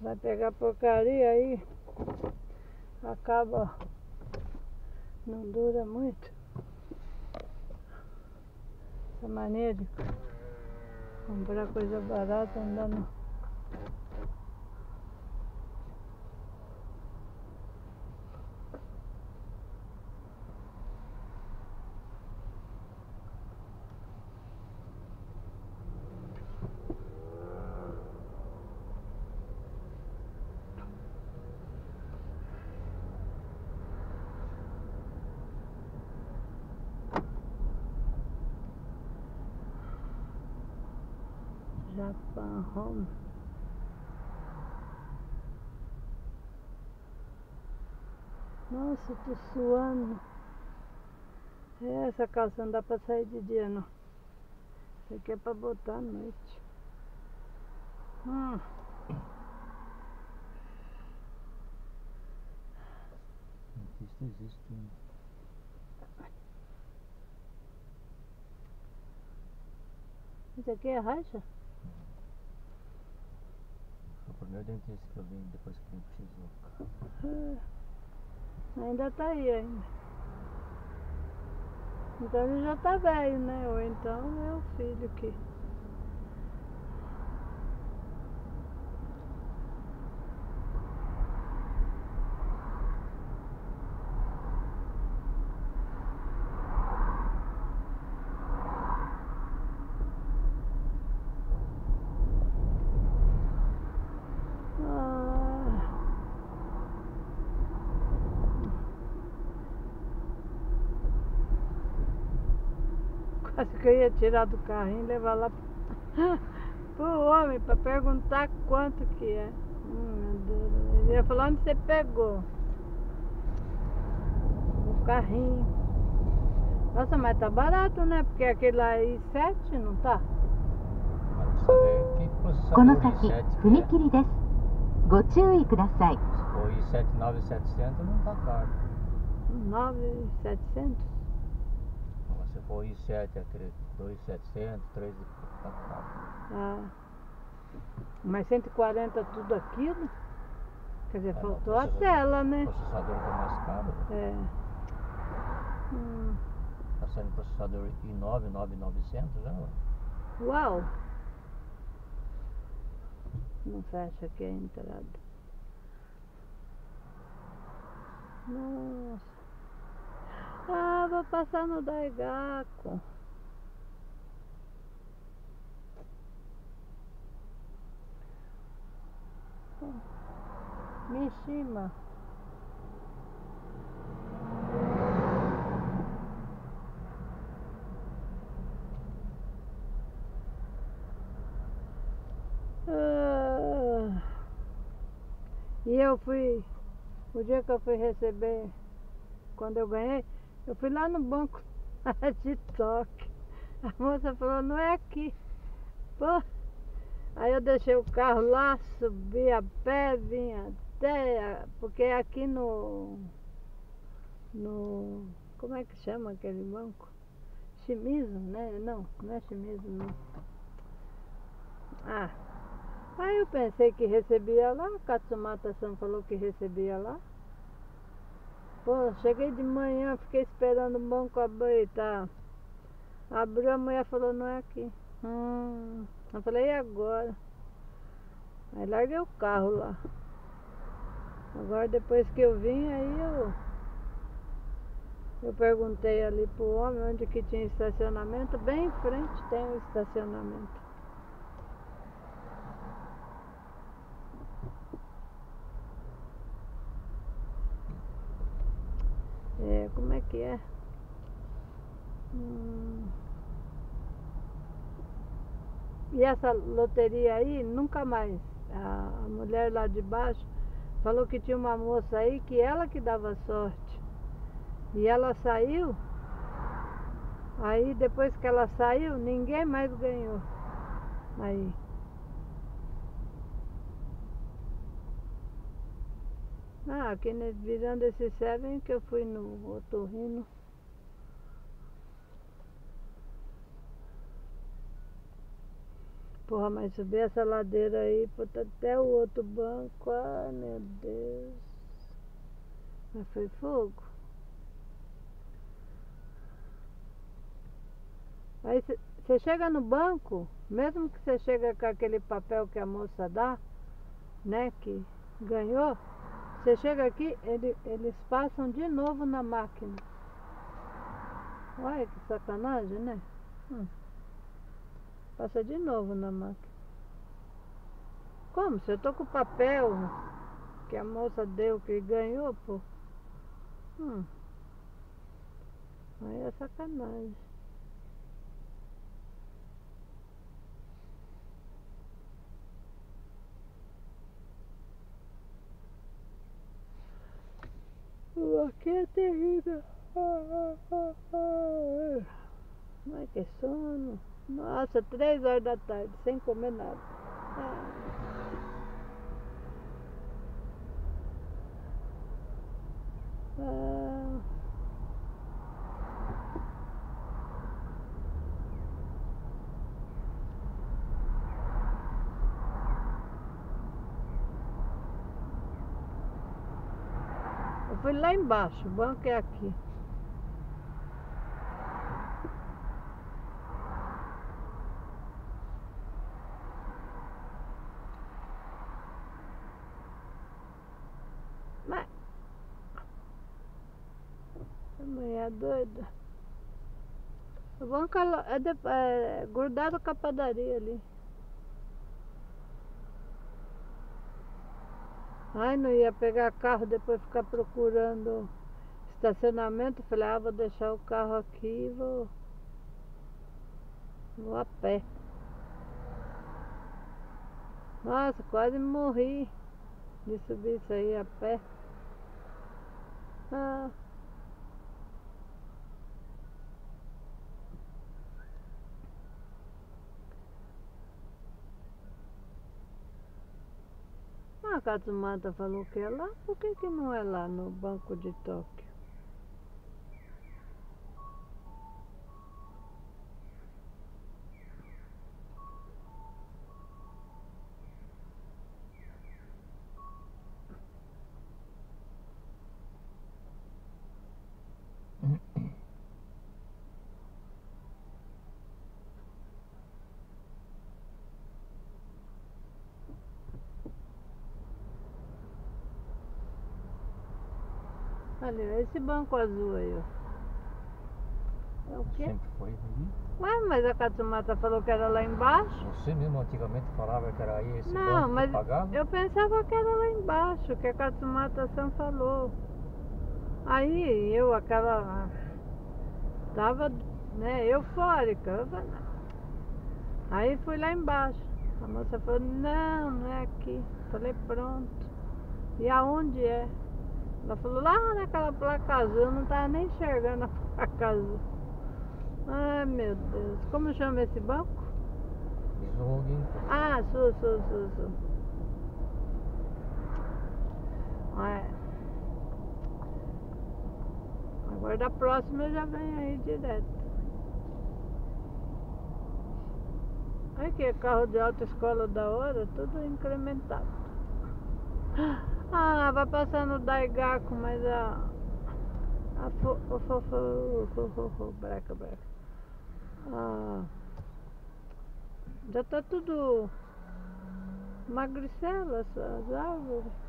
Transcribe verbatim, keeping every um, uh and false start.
Vai pegar porcaria aí, acaba, não dura muito. Essa mania de comprar coisa barata andando. Japan Home. Nossa, tô suando. É, essa calça não dá pra sair de dia não. Isso aqui é pra botar à noite. Hum. Dentista existe. Isso aqui é racha? Foi o primeiro dentista que eu vim depois que vim pro Shizuoka. É. Ainda tá aí ainda. Então ele já tá velho, né? Ou então é o filho que... Quase que eu ia tirar do carrinho e levar lá pro homem pra perguntar quanto que é. Hum, meu Deus. Ele ia falar onde você pegou o carrinho. Nossa, mas tá barato, né? Porque aquele lá é i sete, não tá? Que processador i sete que é? O i sete nove mil e setecentos não tá caro. nove mil e setecentos? Se for o i sete, aquele dois mil e setecentos, três mil, tá caro. Ah. Mas cento e quarenta tudo aquilo? Quer dizer, É, faltou a tela, né? O processador tá mais caro. É. Hum. Tá saindo processador i nove, nove mil e novecentos já. Uau! Não fecha aqui a entrada. Nossa. Ah, vou passar no Daigaku. Mishima. Ah, e eu fui, o dia que eu fui receber, quando eu ganhei, eu fui lá no banco de toque. A moça falou, não é aqui. Pô. Aí eu deixei o carro lá, subi a pé, vim até, porque aqui no, no, como é que chama aquele banco? Shimizu, né? Não, não é Shimizu, não. Ah, aí eu pensei que recebia lá, o Katsumata-san falou que recebia lá. Pô, cheguei de manhã, fiquei esperando o banco abrir, tá? Abriu, a mulher falou, não é aqui. Hum, eu falei, e agora? Aí larguei o carro lá. Agora depois que eu vim, aí eu eu perguntei ali pro homem onde que tinha estacionamento. Bem em frente tem um estacionamento. É, como é que é? Hum. E essa loteria aí, nunca mais. A mulher lá de baixo falou que tinha uma moça aí que ela que dava sorte. E ela saiu. Aí depois que ela saiu, ninguém mais ganhou. Aí. Ah, aqui virando esse Seven que eu fui no otorrino. Porra, mas subir essa ladeira aí, puta, até o outro banco, ai meu Deus. Mas foi fogo. Aí você chega no banco, mesmo que você chega com aquele papel que a moça dá, né, que ganhou, você chega aqui, ele, eles passam de novo na máquina. Olha que sacanagem, né? Hum. Passa de novo na máquina. Como? Se eu tô com o papel que a moça deu, que ganhou, pô. Hum. Aí é sacanagem. Aqui é terrível. Ai, que sono. Nossa, três horas da tarde, sem comer nada. Ah. Eu fui lá embaixo, o banco é aqui. Mas a mulher é doida. O banco é, de, é grudado com a padaria ali. Ai, não ia pegar carro, depois ficar procurando estacionamento. Falei, ah, vou deixar o carro aqui e vou, vou a pé. Nossa, quase morri de subir isso aí a pé. Ah. A Katsumata falou que é lá, por que que não é lá no Banco de Tóquio? Olha, esse banco azul aí, ó. É o quê? Sempre foi ali. Ué, mas a Katsumata falou que era lá embaixo. Você mesmo antigamente falava que era aí esse Não, banco mas que pagava? eu pensava que era lá embaixo, que a Katsumata-san falou. Aí eu, aquela... Tava, né, eufórica. Eu falei, aí fui lá embaixo. A moça falou, não, não é aqui. Falei, pronto. E aonde é? Ela falou, lá naquela placa azul. Eu não tava nem enxergando a placa azul. Ai, meu Deus. Como chama esse banco? Joguem. Ah, sou, sou, sou, sou. É. Agora da próxima eu já venho aí direto. Aqui é carro de autoescola da hora, tudo incrementado. Ah, vai passar no Daigaku, mas a... A fo... fo... fo... fo... fo... fo... breca, breca. Ah, já tá tudo magricela, essas árvores.